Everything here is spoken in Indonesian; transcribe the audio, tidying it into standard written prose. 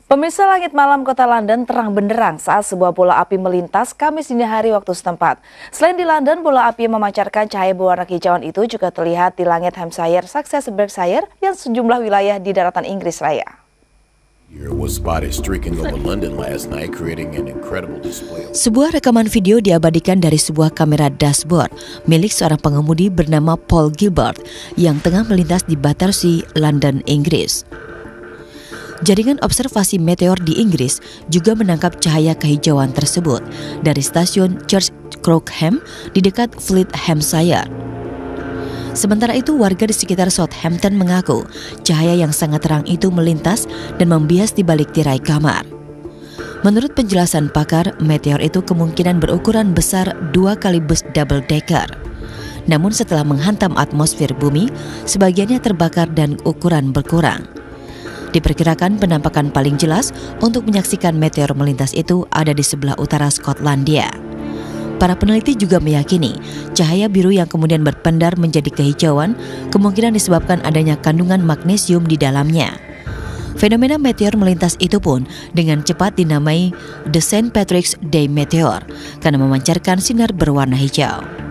Pemirsa, langit malam kota London terang benderang saat sebuah bola api melintas Kamis dini hari waktu setempat. Selain di London, bola api yang memancarkan cahaya berwarna kehijauan itu juga terlihat di langit Hampshire, Sussex, Berkshire, dan sejumlah wilayah di daratan Inggris Raya. Sebuah rekaman video diabadikan dari sebuah kamera dashboard milik seorang pengemudi bernama Paul Gilbert yang tengah melintas di Battersea, London, Inggris. Jaringan observasi meteor di Inggris juga menangkap cahaya kehijauan tersebut dari stasiun Church Crookham di dekat Fleet, Hampshire. Sementara itu, warga di sekitar Southampton mengaku cahaya yang sangat terang itu melintas dan membias di balik tirai kamar. Menurut penjelasan pakar, meteor itu kemungkinan berukuran besar 2 kali bus double decker. Namun setelah menghantam atmosfer bumi, sebagiannya terbakar dan ukuran berkurang. Diperkirakan penampakan paling jelas untuk menyaksikan meteor melintas itu ada di sebelah utara Skotlandia. Para peneliti juga meyakini cahaya biru yang kemudian berpendar menjadi kehijauan kemungkinan disebabkan adanya kandungan magnesium di dalamnya. Fenomena meteor melintas itu pun dengan cepat dinamai The St. Patrick's Day Meteor karena memancarkan sinar berwarna hijau.